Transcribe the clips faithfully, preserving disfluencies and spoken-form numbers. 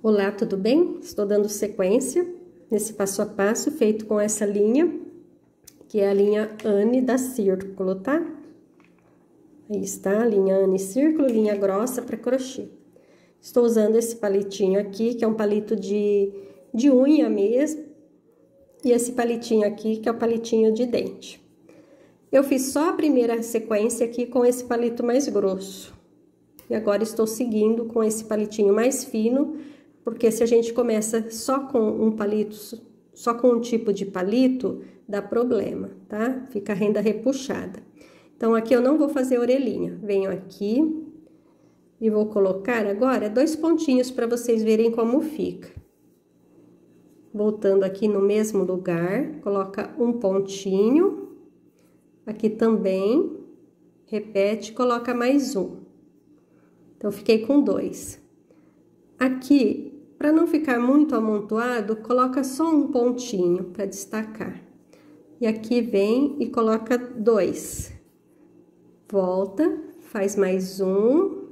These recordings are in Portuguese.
Olá, tudo bem? Estou dando sequência nesse passo a passo feito com essa linha, que é a linha Anne da Círculo, tá? Aí está a linha Anne Círculo, linha grossa para crochê. Estou usando esse palitinho aqui, que é um palito de, de unha mesmo, e esse palitinho aqui, que é o palitinho de dente. Eu fiz só a primeira sequência aqui com esse palito mais grosso. E agora estou seguindo com esse palitinho mais fino, porque se a gente começa só com um palito, só com um tipo de palito, dá problema, tá? Fica a renda repuxada. Então, aqui eu não vou fazer orelhinha. Venho aqui e vou colocar agora dois pontinhos para vocês verem como fica. Voltando aqui no mesmo lugar, coloca um pontinho. Aqui também, repete, coloca mais um. Então, fiquei com dois. Aqui, para não ficar muito amontoado, coloca só um pontinho para destacar. E aqui vem e coloca dois. Volta, faz mais um.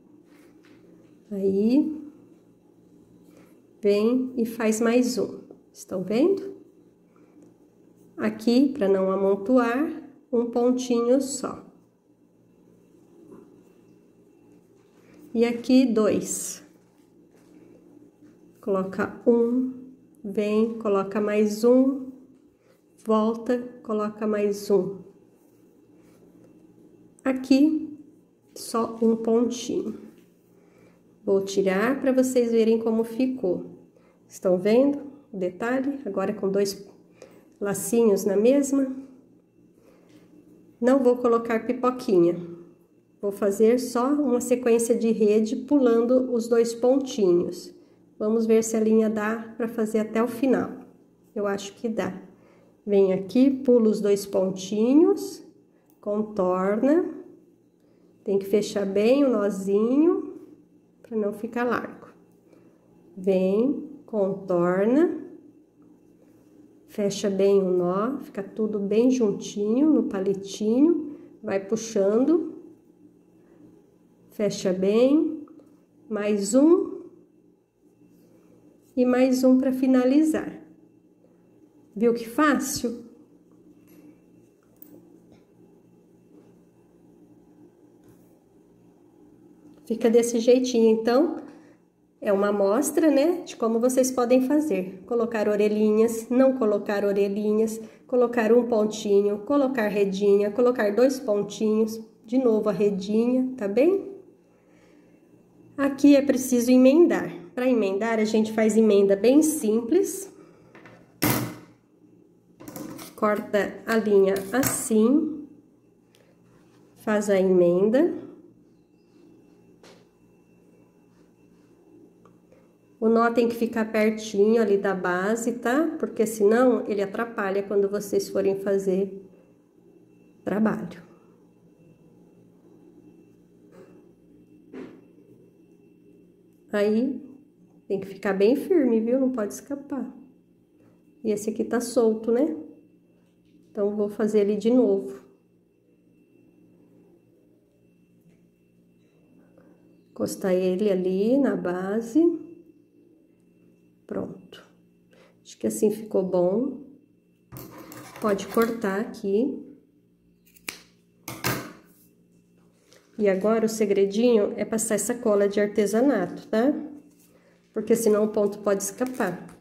Aí, vem e faz mais um. Estão vendo? Aqui, para não amontoar, um pontinho só. E aqui, dois. Coloca um, vem, coloca mais um, volta, coloca mais um. Aqui, só um pontinho. Vou tirar para vocês verem como ficou. Estão vendo o detalhe? Agora com dois lacinhos na mesma. Não vou colocar pipoquinha. Vou fazer só uma sequência de rede pulando os dois pontinhos. Vamos ver se a linha dá para fazer até o final. Eu acho que dá. Vem aqui, pula os dois pontinhos, contorna. Tem que fechar bem o nozinho, para não ficar largo. Vem, contorna. Fecha bem o nó, fica tudo bem juntinho no palitinho. Vai puxando. Fecha bem. Mais um. E mais um para finalizar. Viu que fácil? Fica desse jeitinho, então, é uma amostra, né, de como vocês podem fazer. Colocar orelhinhas, não colocar orelhinhas, colocar um pontinho, colocar redinha, colocar dois pontinhos, de novo a redinha, tá bem? Aqui é preciso emendar. Para emendar, a gente faz emenda bem simples. Corta a linha assim. Faz a emenda. O nó tem que ficar pertinho ali da base, tá? Porque senão ele atrapalha quando vocês forem fazer trabalho. Aí, tem que ficar bem firme, viu? Não pode escapar. E esse aqui tá solto, né? Então, vou fazer ele de novo. Encostar ele ali na base. Pronto. Acho que assim ficou bom. Pode cortar aqui. E agora, o segredinho é passar essa cola de artesanato, tá? Porque senão o ponto pode escapar.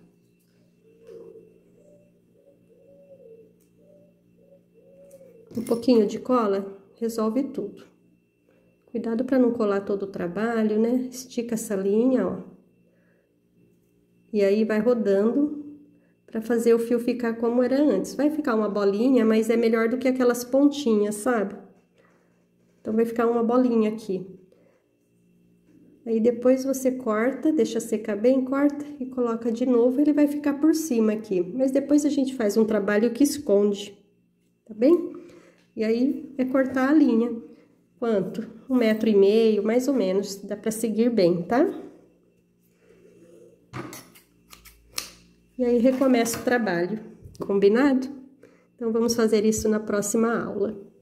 Um pouquinho de cola resolve tudo. Cuidado para não colar todo o trabalho, né? Estica essa linha, ó. E aí, vai rodando para fazer o fio ficar como era antes. Vai ficar uma bolinha, mas é melhor do que aquelas pontinhas, sabe? Então, vai ficar uma bolinha aqui. Aí, depois você corta, deixa secar bem, corta e coloca de novo, ele vai ficar por cima aqui. Mas depois a gente faz um trabalho que esconde, tá bem? E aí, é cortar a linha. Quanto? Um metro e meio, mais ou menos, dá pra seguir bem, tá? E aí, recomeça o trabalho, combinado? Então, vamos fazer isso na próxima aula.